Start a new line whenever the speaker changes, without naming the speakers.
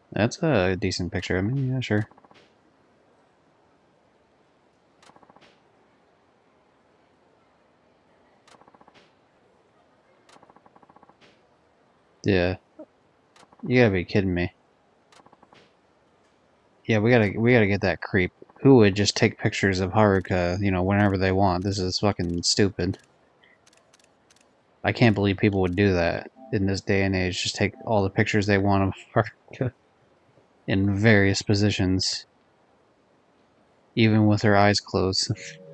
That's a decent picture. I mean, yeah, sure. Yeah, you gotta be kidding me. Yeah, we gotta get that creep. Who would just take pictures of Haruka, whenever they want? This is fucking stupid. I can't believe people would do that in this day and age. Just take all the pictures they want of Haruka in various positions, even with her eyes closed.